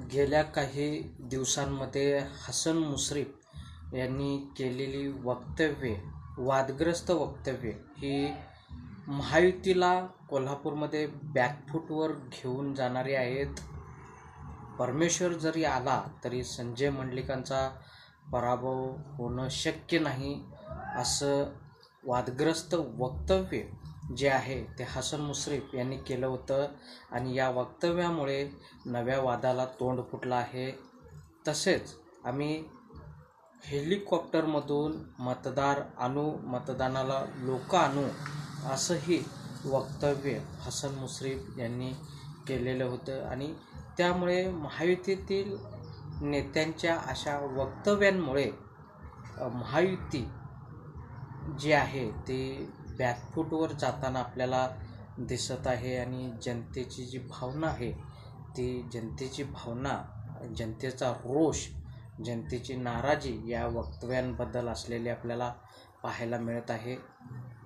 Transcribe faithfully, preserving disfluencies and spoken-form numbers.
गेल्या काही दिवसांमध्ये हसन मुश्रीफ यांनी केलेली वक्तव्ये, वादग्रस्त वक्तव्ये ही महायुतीला कोल्हापूरमध्ये बॅकफूटवर घेऊन जाणारी आहेत. परमेश्वर जरी आला तरी संजय मंडलिकांचा पराभव होणं शक्य नाही, असं वादग्रस्त वक्तव्य जे आहे ते हसन मुश्रीफ यांनी केलं होतं. आणि या वक्तव्यामुळे नव्या वादाला तोंड फुटलं आहे. तसेच आम्ही हेलिकॉप्टरमधून मतदार आणू, मतदानाला लोक आणू, असंही वक्तव्य हसन मुश्रीफ यांनी केलेलं होतं. आणि त्यामुळे महायुतीतील नेत्यांच्या अशा वक्तव्यांमुळे महायुती जी आहे ती बॅकफूटवर जाताना आपल्याला दिसत आहे. आणि जनतेची जी भावना आहे ती जनतेची भावना, जनतेचा रोष, जनतेची नाराजी या वक्तव्यांबद्दल असलेली आपल्याला पाहायला मिळत आहे.